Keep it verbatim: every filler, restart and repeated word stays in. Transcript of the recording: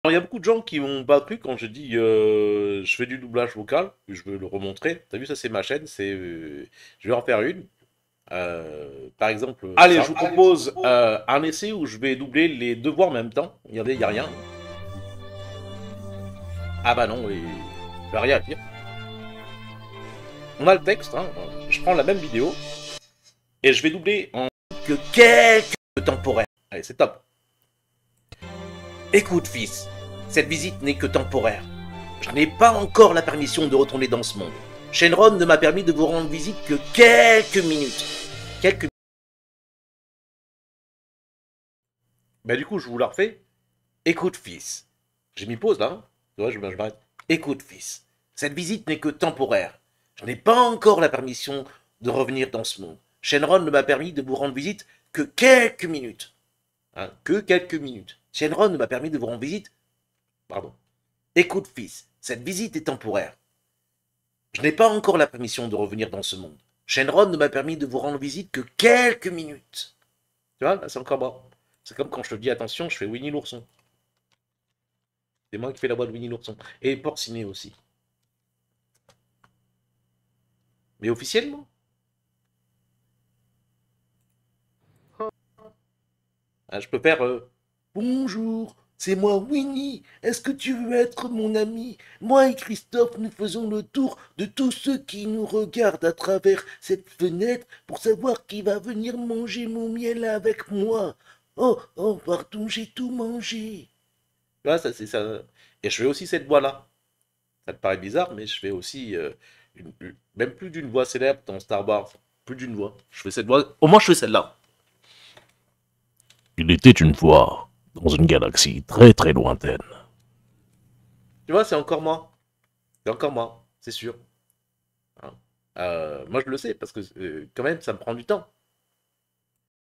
Alors, il y a beaucoup de gens qui m'ont pas cru quand je dis euh, je fais du doublage vocal, je veux le remontrer. T'as vu, ça c'est ma chaîne, c'est euh, je vais en faire une. Euh, par exemple, allez, ça. Je vous propose euh, un essai où je vais doubler les deux voix en même temps. Regardez, il n'y a rien. Ah bah non, il n'y a rien à dire. On a le texte, hein. Je prends la même vidéo et je vais doubler en que quelques temporaires. Allez, c'est top. Écoute, fils, cette visite n'est que temporaire. Je n'ai pas encore la permission de retourner dans ce monde. Shenron ne m'a permis de vous rendre visite que quelques minutes. Quelques Bah du coup, je vous la refais. Écoute, fils. J'ai mis pause là. Hein. Tu vois, je, je m'arrête. Écoute, fils. Cette visite n'est que temporaire. Je n'ai pas encore la permission de revenir dans ce monde. Shenron ne m'a permis de vous rendre visite que quelques minutes. Hein, que quelques minutes. Shenron ne m'a permis de vous rendre visite. Pardon. Écoute, fils. Cette visite est temporaire. Je n'ai pas encore la permission de revenir dans ce monde. Shenron ne m'a permis de vous rendre visite que quelques minutes. Tu vois, là, c'est encore bon. C'est comme quand je te dis attention, je fais Winnie l'ourson. C'est moi qui fais la voix de Winnie l'ourson. Et Porcinet aussi. Mais officiellement. Hein, je peux faire euh, bonjour, c'est moi Winnie. Est-ce que tu veux être mon ami? Moi et Christophe, nous faisons le tour de tous ceux qui nous regardent à travers cette fenêtre pour savoir qui va venir manger mon miel avec moi. Oh, oh, pardon, j'ai tout mangé. Tu vois, ça, c'est ça. Et je fais aussi cette voix-là. Ça te paraît bizarre, mais je fais aussi, euh, une- une- même plus d'une voix célèbre dans Star Wars. Plus d'une voix. Je fais cette voix. Au moins, je fais celle-là. Il était une fois, dans une galaxie très très lointaine. Tu vois, c'est encore moi. C'est encore moi, c'est sûr. Hein. Euh, moi, je le sais, parce que euh, quand même, ça me prend du temps.